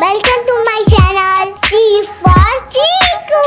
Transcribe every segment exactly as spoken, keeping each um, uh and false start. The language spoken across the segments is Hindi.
Welcome to my channel C for Chiku.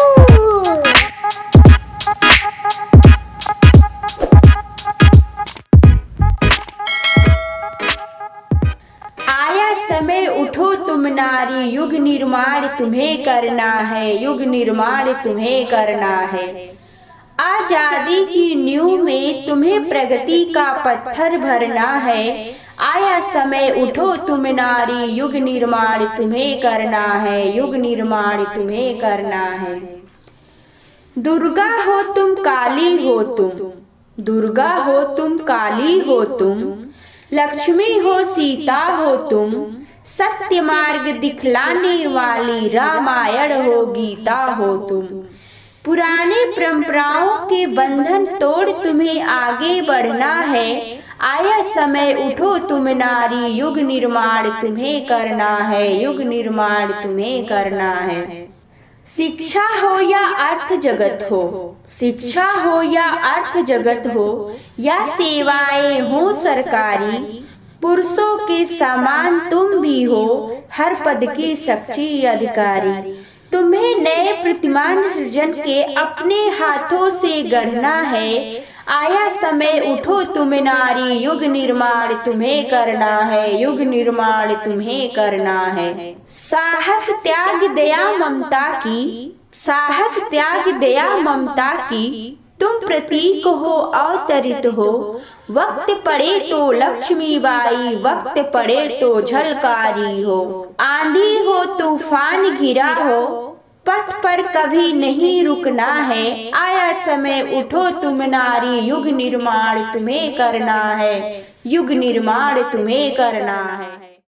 आया समय उठो तुम नारी, युग निर्माण तुम्हें करना है, युग निर्माण तुम्हें करना है। आजादी की नींव में तुम्हें प्रगति का पत्थर भरना है। आया समय उठो तुम नारी, युग निर्माण तुम्हें करना है, युग निर्माण तुम्हें करना है। दुर्गा हो तुम काली हो तुम, दुर्गा हो तुम काली हो तुम, लक्ष्मी हो सीता हो तुम, सत्य मार्ग दिखलाने वाली रामायण हो गीता हो तुम। पुराने परंपराओं के बंधन तोड़ तुम्हें आगे बढ़ना है। आया समय उठो तुम नारी, युग निर्माण तुम्हें करना है, युग निर्माण तुम्हें करना है। शिक्षा हो या अर्थ जगत हो, शिक्षा हो या अर्थ जगत हो, या सेवाएं हो सरकारी, पुरुषों के समान तुम भी हो, हर पद के सच्ची अधिकारी। तुम्हें नए प्रतिमान सृजन के अपने हाथों से गढ़ना है। आया समय उठो तुम नारी, युग निर्माण तुम्हें करना है, युग निर्माण तुम्हें करना है। साहस त्याग दया ममता की, साहस त्याग दया ममता की, तुम प्रतीक हो अवतरित हो। वक्त पड़े तो लक्ष्मी बाई, वक्त पड़े तो झलकारी हो। आंधी हो तूफान घिरा हो, पथ पर कभी नहीं रुकना है। आया समय उठो तुम नारी, युग निर्माण तुम्हें करना है, युग निर्माण तुम्हें करना है।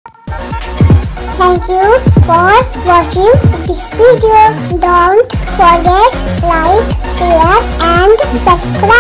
Thank you for watching this video. Don't forget like, share and subscribe.